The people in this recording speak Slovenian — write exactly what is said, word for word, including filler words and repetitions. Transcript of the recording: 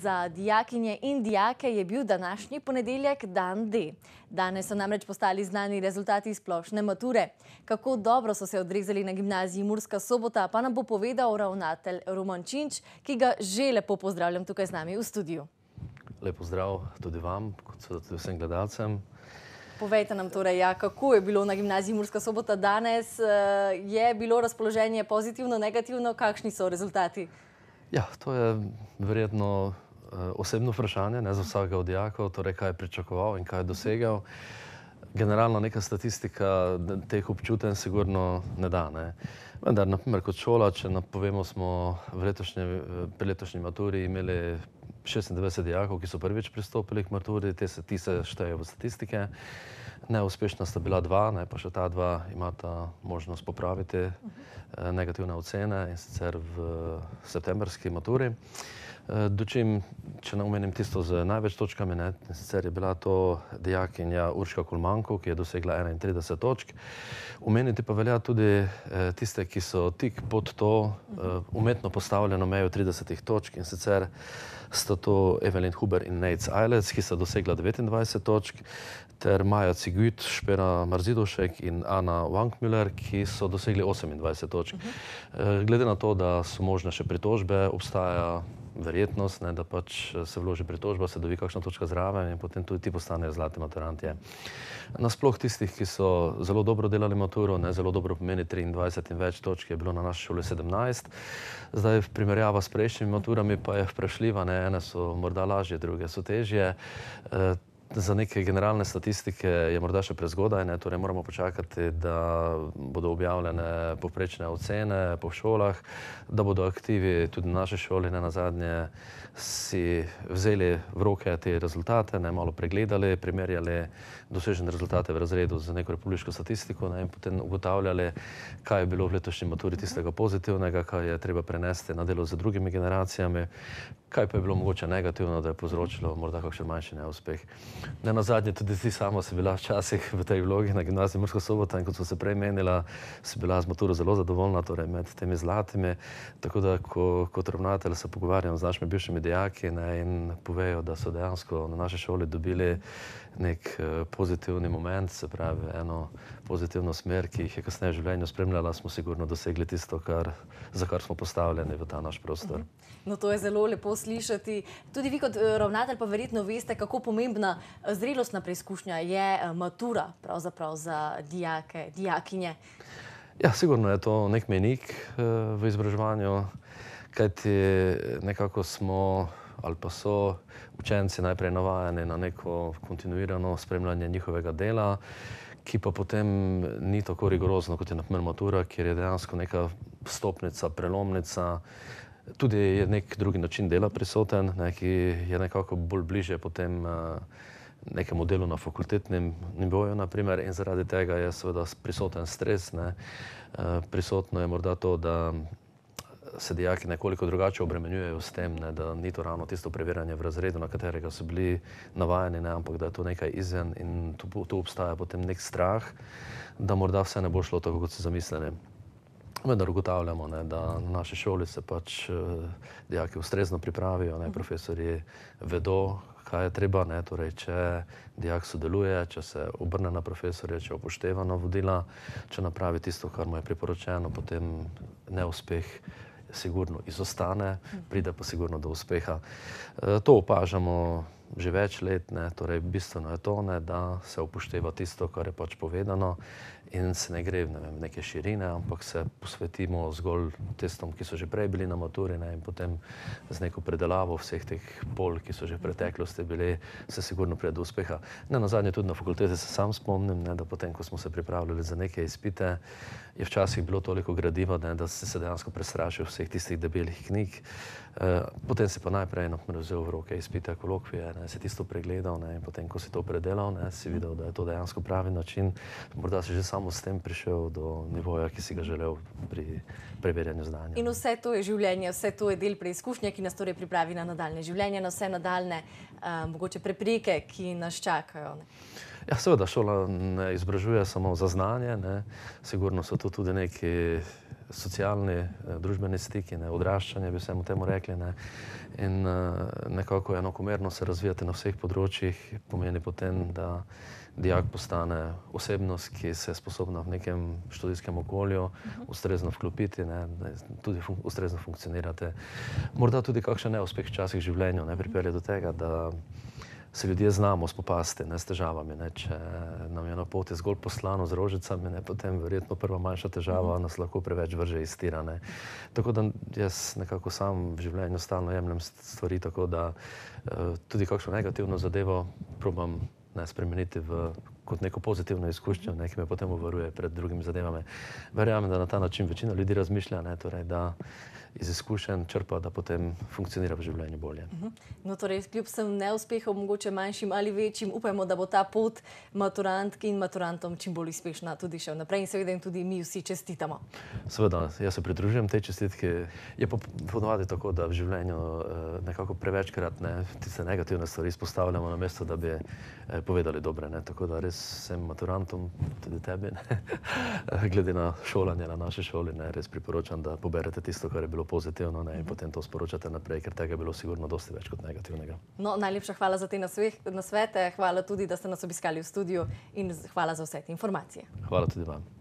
Za dijakinje in dijake je bil današnji ponedeljek dan D. Danes so namreč postali znani rezultati splošne mature. Kako dobro so se odrezali na gimnaziji Murska Sobota, pa nam bo povedal ravnatelj Roman Činč, ki ga že lepo pozdravljam tukaj z nami v studiu. Lep pozdrav tudi vam, kot tudi vsem gledalcem. Povejte nam torej, ja, kako je bilo na gimnaziji Murska Sobota danes? Je bilo razpoloženje pozitivno, negativno? Kakšni so rezultati? Ja, to je verjetno osebno vprašanje ne, za vsakega od dijakov, torej kaj je pričakoval in kaj je dosegel. Generalno neka statistika teh občutenj sigurno ne da. Ne. Vendar, na primer, kot šola, če napovemo, smo v letošnje, pri letošnji maturi imeli šestindevetdeset dijakov, ki so prvič pristopili k maturi, te se, ti se štejejo v statistike. Neuspešna sta bila dva, ne, pa še ta dva imata možnost popraviti uh-huh. negativne ocene, in sicer v septembrski maturi. Dočim, če ne omenim tisto z največ točkami, ne, sicer je bila to dijakinja Urška Kulmanko, ki je dosegla enaintrideset točk. Omeniti pa velja tudi tiste, ki so tik pod to umetno postavljeno mejo tridesetih točk, in sicer sta to Evelyn Huber in Nejc Ajlec, ki sta dosegla devetindvajset točk, ter Maja Cigüt, Špera Marzidošek in Ana Wankmüller, ki so dosegli osemindvajset točk. Uh-huh. Glede na to, da so možne še pritožbe, obstaja verjetnost, ne, da pač se vloži pritožba, se dobi kakšna točka zraven in potem tudi ti postanejo zlati maturantje. Nasploh tistih, ki so zelo dobro delali maturo, ne, zelo dobro pomeni triindvajset in več točk, je bilo na naši šoli sedemnajst. Zdaj, v primerjava s prejšnjimi maturami pa je vprašljiva, ne, ene so morda lažje, druge so težje. E, Za neke generalne statistike je morda še prezgodaj, ne, torej moramo počakati, da bodo objavljene povprečne ocene po šolah, da bodo aktivi tudi na naši šoli, ne nazadnje, si vzeli v roke te rezultate, ne, malo pregledali, primerjali dosežene rezultate v razredu z neko republiško statistiko, ne, in potem ugotavljali, kaj je bilo v letošnji maturi tistega pozitivnega, kaj je treba prenesti na delo z drugimi generacijami, kaj pa je bilo mogoče negativno, da je povzročilo morda kakšen manjši neuspeh. Ne nazadnje, tudi ti sama si bila včasih v tej vlogi na gimnaziji Murska Sobota in kot so se prej menila, si bila z maturo zelo zadovoljna, torej med temi zlatimi. Tako da, ko, kot ravnatelj se pogovarjam z našimi bivšimi dijaki, ne, in povejo, da so dejansko na naši šoli dobili nek uh, pozitivni moment, se pravi eno pozitivno smer, ki jih je kasneje v življenju spremljala, smo sigurno dosegli tisto, kar, za kar smo postavljeni v ta naš prostor. No, to je zelo lepo slišati. Tudi vi kot ravnatelj pa verjetno veste, kako pomembna zrelostna preizkušnja je matura pravzaprav za dijake, dijakinje. Ja, sigurno je to nek mejnik uh, v izobraževanju, kajti nekako smo ali pa so učenci najprej navajeni na neko kontinuirano spremljanje njihovega dela, ki pa potem ni tako rigorozno, kot je na primer matura, kjer je dejansko neka stopnica, prelomnica, tudi je nek drugi način dela prisoten, ne, ki je nekako bolj bliže potem uh, nekemu delu na fakultetnem nivoju, na primer, in zaradi tega je seveda prisoten stres, ne. Uh, prisotno je morda to, da se dijaki nekoliko drugače obremenjujejo s tem, ne, da ni to ravno tisto preverjanje v razredu, na katerega so bili navajeni, ne, ampak da je to nekaj izven in tu, tu obstaja potem nek strah, da morda vse ne bo šlo tako, kot so zamislili. Vendar ugotavljamo, ne, da na naši šoli se pač uh, dijaki ustrezno pripravijo, ne, profesorji vedo, kaj je treba, ne, torej, če dijak sodeluje, če se obrne na profesorje, če upošteva navodila, če napravi tisto, kar mu je priporočeno, potem neuspeh sigurno izostane, pride pa sigurno do uspeha. E, to opažamo že več let, ne, torej bistveno je to, ne, da se upošteva tisto, kar je pač povedano in se ne gre v ne vem, neke širine, ampak se posvetimo zgolj testom, ki so že prej bili na maturi, ne, in potem z neko predelavo vseh teh pol, ki so že v preteklosti bili, se sigurno pride do uspeha. Ne nazadnje tudi na fakulteti se sam spomnim, ne, da potem, ko smo se pripravljali za neke izpite, je včasih bilo toliko gradiva, ne, da si se dejansko prestrašil vseh tistih debelih knjig. E, potem si pa najprej naprimer vzel v roke izpite, kolokvije, ne, si tisto pregledal, ne, in potem, ko si to predelal, ne, si videl, da je to dejansko pravi način. Morda si že samo s tem prišel do nivoja, ki si ga želel pri preverjanju znanja. In vse to je življenje, vse to je del preizkušnje, ki nas torej pripravi na nadaljne življenje, na vse nadaljne um, mogoče prepreke, ki nas čakajo. Ne? Ja, seveda, šola ne izobražuje samo za znanje, ne. Sigurno so to tudi neki socialni, eh, družbeni stiki, ne, odraščanje, bi vsemu temu rekli, ne, in eh, nekako enakomerno se razvijati na vseh področjih, pomeni potem, da dijak postane osebnost, ki se je sposobna v nekem študijskem okolju ustrezno vklopiti, ne, tudi fun ustrezno funkcionirati. Morda tudi kakšen neuspeh včasih v življenju ne, pripelje do tega, da se ljudje znamo spopasti ne, s težavami. Ne. Če nam je na poti zgolj poslano z rožicami, ne, potem verjetno prva manjša težava nas lahko preveč vrže iz tira. Ne. Tako da jaz nekako sam v življenju stalno jemljem stvari tako, da uh, tudi kakšno negativno zadevo probam ne, spremeniti v, kot neko pozitivno izkušnjo, ne, ki me potem uvaruje pred drugimi zadevami. Verjamem, da na ta način večina ljudi razmišlja, ne, torej, da iz izkušenj črpa, da potem funkcionira v življenju bolje. No, torej, kljub vsem neuspehom, mogoče manjšim ali večjim, upajmo, da bo ta pot maturantk in maturantom čim bolj uspešna tudi še vnaprej in seveda jim tudi mi vsi čestitamo. Seveda, jaz se pridružujem tej čestitki. Je pa ponovadi tako, da v življenju nekako prevečkrat ne, tiste negativne stvari izpostavljamo namesto, da bi povedali dobre. Ne. Tako da res vsem maturantom, tudi tebi, ne, glede na šolanje na naši šoli, ne, res priporočam, da poberete tisto, kar je bilo pozitivno, ne, in potem to sporočate naprej, ker tega je bilo sigurno dosti več kot negativnega. No, najlepša hvala za te nasvete, hvala tudi, da ste nas obiskali v studiu in hvala za vse te informacije. Hvala tudi vam.